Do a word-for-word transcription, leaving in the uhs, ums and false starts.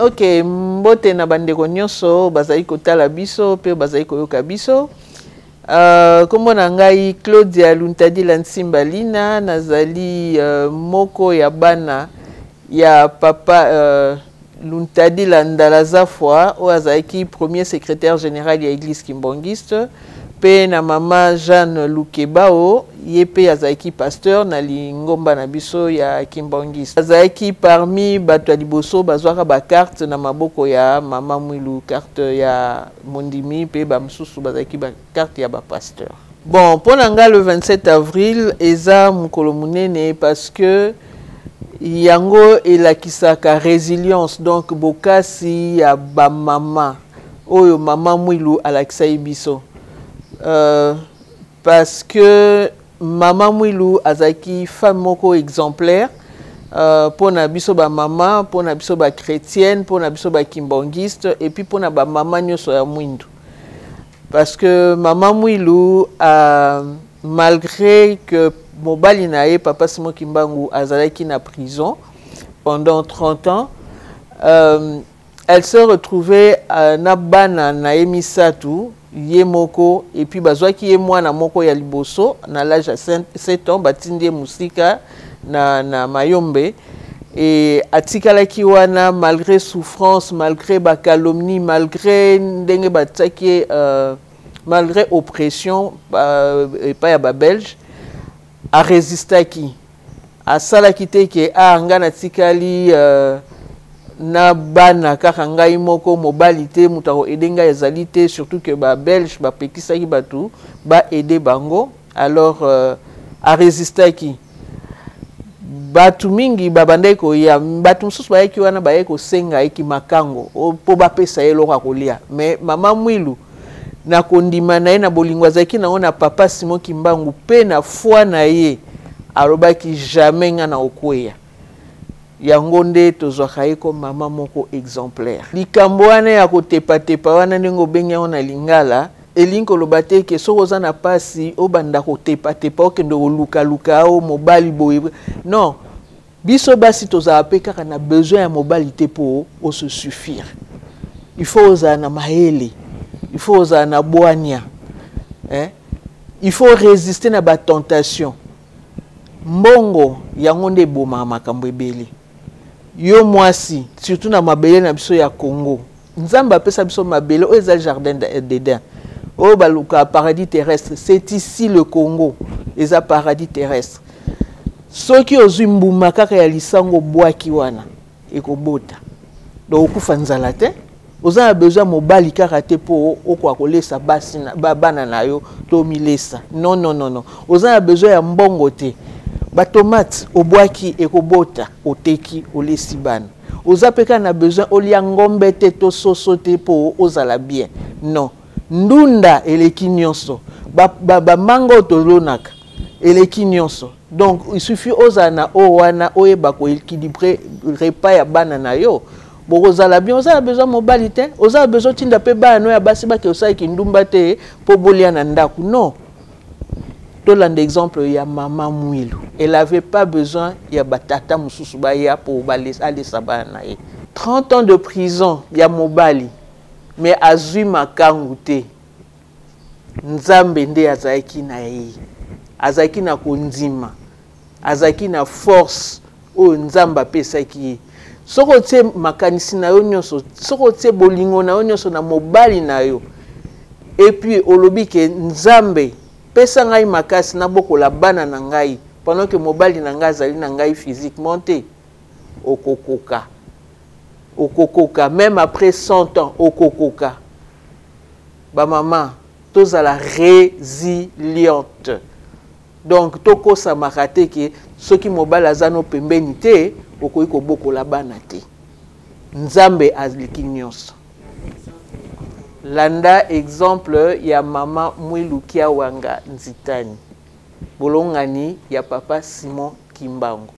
Ok, mbote na bandeko nyonso bazali kotala biso pe bazali koyoka biso. Uh, Kombo na ngai Claudia Luntadila Nsimbalina nazali uh, moko ya bana ya papa uh, Luntadila Ndalazafwa oyo azalaki premier secrétaire général ya église kimbongiste pe na mama Jeanne Lukebao ye pe azalaki pasteur na lingomba na biso ya kimbongiste. Azalaki parmi bato ya liboso bazwaka ba carte na maboko ya mama Mwilu, carte ya mondimi pe ba msusu bazalaki ba carte ya ba pasteur. Bon, pona nga le vingt-sept avril eza mukolo munene parce que yango elakisaka résilience, donc bokasi ya ba mama oyo mama Mwilu alakisa biso. Euh, parce que Mama Mwilu azaki femme moko exemplaire euh, pour na biso ba mama, pour na biso ba chrétienne, pour na biso ba kimbongiste et puis pour na ba mama nyoso ya mwindu. Parce que Mama Mwilu a, malgré que mobali na ye papa Simon Kimbangu azalaki na prison pendant trente ans, euh, elle se retrouvait à Nabana na Emisatu ye moko et puis bazwaki ye mwana moko ya liboso na l'âge à sept ans batindi musika na na Mayombe et atikalaki wana malgré souffrance, malgré ba calomnie, malgré ndenge bataki euh, malgré oppression euh, et pas ya ba belge a résistaki a salaki te ke a ngana tikali euh, na bana kaka ngai moko mobali te mutako edenga ezali te, surtout que ba belge ba pekisaki batu ba aider bango alors euh, a résistaki batu mingi babandai ko ya batu mususu bayaki wana baye ko senga eki makango po ba pesa ye loka kolia. Mais mama Mwilu na kondima na ye na bolingo azaki na ona papa Simon Kimbangu pe na foi na ye alobaki jamais nga na okweya yango nde tozwaka ye ko mama moko exemplaire. Likambo wana ya kotepa tepa wana ndenge obengi yango na lingala elingi koloba te ke soko oza na pasi obanda kotepa tepa okende koluka luka o mobali boye. Non, biso basi tozala pe kaka na besoin ya mobali te po o se suffire. Il faut ozala na mahele, il faut ozala na bwania, hein? Il faut résister na ba tentation. Mbongo yango nde boma makambo ebele. Yo mwasi surtout na mabele na biso ya Congo nzamba pesa biso mabele o eza jardin d'Éden o baluka paradis terrestre, c'est ici le Congo eza paradis terrestre. Soki ozwi mbuma kaka ya lisango bwaki wana ekobota donc okufa nzala te, oza na besoin mobali kaka te po okwa kolesa basi na bana na yo to milesa. Non non non non, oza na besoin ya mbongo te. Ba tomate obwaki ekobota oteki olesi bana. Oza peka na besoin olia ngombe te to soso te po ozala bien. Non, ndunda eleki nyonso ba, ba, ba mango tolonaka eleki nyonso. Donc il suffit oza na o wana oyeba ko équilibrer repas ya bana na yo. Bo ozala bien, oza na besoin mobali te, oza na besoin tinda pe bana ya basi ba ke osala kindumba te po bolia na ndaku. Non. Toland exemple ya mama Mwilu, elle avait pas besoin ya batata mususu ba ya po balesa alesa bana ye. trente ans de prison ya mobali mais azui makangu te. Nzambe nde azaki na ye, azaki na kondima, azaki na force o nzamba pesaki. Soko tie makanisi na yo nyonso, soko tie bolingo na yo nyonso na mobali na yo, et puis olobi ke nzambe pesa ngai makasi na bokola bana na ngai pendant que mobali na ngai azali na ngai physiquement te, okokoka okokoka même après cent ans okokoka. Ba mama tozala résiliente, donc toko sa makate ke soki mobali azano pembeni te okoyi ko bokola bana te. Nzambe azliki nyonso. Landa exemple ya mama Mwilu Kiawanga Nzitani, bolongani ya papa Simon Kimbangu.